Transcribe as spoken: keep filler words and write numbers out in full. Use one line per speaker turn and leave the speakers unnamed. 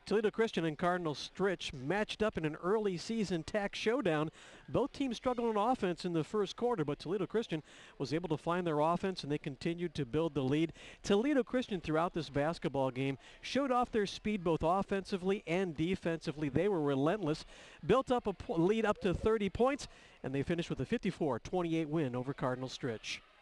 Toledo Christian and Cardinal Stritch matched up in an early season tack showdown. Both teams struggled on offense in the first quarter, but Toledo Christian was able to find their offense and they continued to build the lead. Toledo Christian throughout this basketball game showed off their speed both offensively and defensively. They were relentless, built up a lead up to thirty points, and they finished with a fifty-four twenty-eight win over Cardinal Stritch.